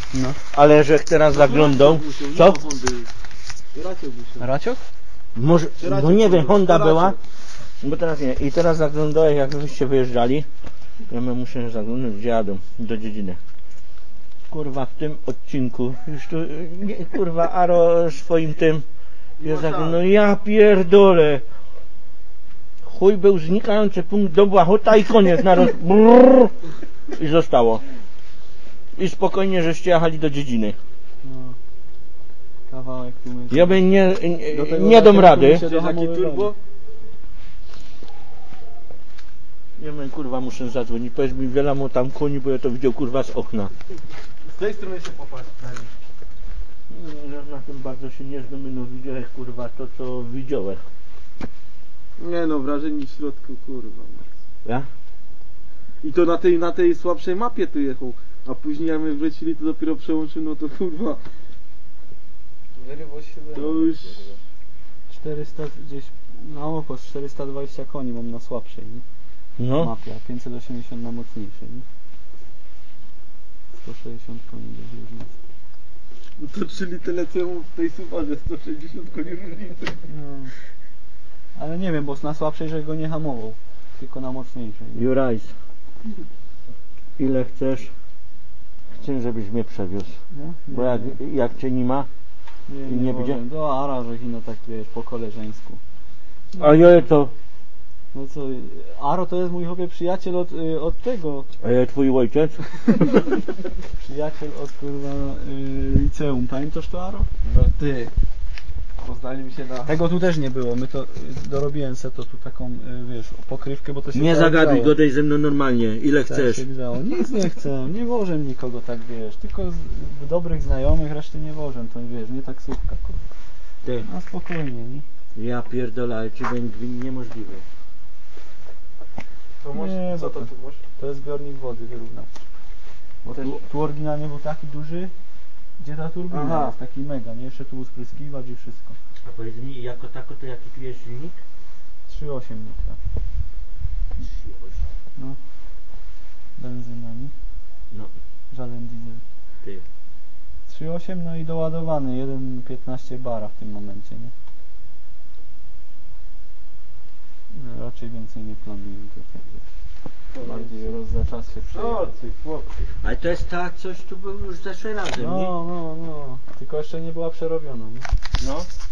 No. Ale że teraz zaglądał. Co? Raciok? Może, no nie wiem, Honda była. Bo teraz nie. I teraz zaglądałem, jak wyście wyjeżdżali. Ja muszę zaglądać, gdzie jadą. Do dziedziny. Kurwa, w tym odcinku. Już tu, nie, kurwa, Aro swoim tym. No ja pierdolę. Chuj był znikający punkt do Błachota i koniec. Brrr, i zostało. I spokojnie, żeście jechali do dziedziny. No. Kawałek tu my... Ja bym nie dam rady. Jakie turbo? Nie wiem, kurwa, muszę zadzwonić. Powiedz mi, wiele mu tam koni, bo ja to widział, kurwa, z okna. Z tej strony się popatrz. Na tym bardzo się nie znam, no widziałeś, kurwa, to co widziałeś. Nie no, wrażenie w środku, kurwa. Ja? I to na tej słabszej mapie tu jechał. A później jak my wrócili, to dopiero przełączył, no to kurwa. To już... 400 gdzieś, no około 420 koni mam na słabszej, nie? No. Mapie, a 580 na mocniejszej, nie? 160 koni będzie różnicy. No to czyli tyle co w tej Subarze, 160 koni różnicy. No. Ale nie wiem, bo na słabszej, że go nie hamował, tylko na mocniejszej. Jurajs. Ile chcesz? Chcę, żebyś mnie przewiózł. No? Bo jak cię nie ma, nie będzie? Do Ara, że no tak wiesz, po koleżeńsku. a ja to, No co, Aro to jest mój chłopie przyjaciel od tego. a ja twój ojciec? Przyjaciel od kurwa liceum. Pamiętasz to, Aro? No ty. Poznaliśmy się na... Tego tu też nie było. My to dorobiłem se to tu taką, wiesz, pokrywkę, bo to się Nie tak zagaduj, grzało. godaj ze mną normalnie. Ile Tak chcesz? się grzało. Nic nie chcę, nie wożę nikogo tak, wiesz, tylko dobrych znajomych, reszty nie wożę, to wiesz, nie taksówka, kurwa. Ty, A spokojnie, nie? ja pierdolę, ale czy będzie niemożliwe. To masz? Nie, Co bo to to- tu masz? To jest zbiornik wody wyrównawczy. Bo tu oryginalnie był taki duży, gdzie ta turbina Aha. jest, taki mega, nie? Jeszcze tu był spryskiwacz i wszystko. A powiedz mi, jako tako to jaki tu jest silnik? 3,8 litra. No. Benzyna, nie? No, Żaden diesel. ty. 3,8 no i doładowany 1,15 bara w tym momencie, nie? No, raczej więcej nie planuję tutaj. Bardziej roz czas się O przejechać. ty chłopcy. Ale to jest tak, coś tu był już zeszły razem, nie? No. Tylko jeszcze nie była przerobiona, nie? No.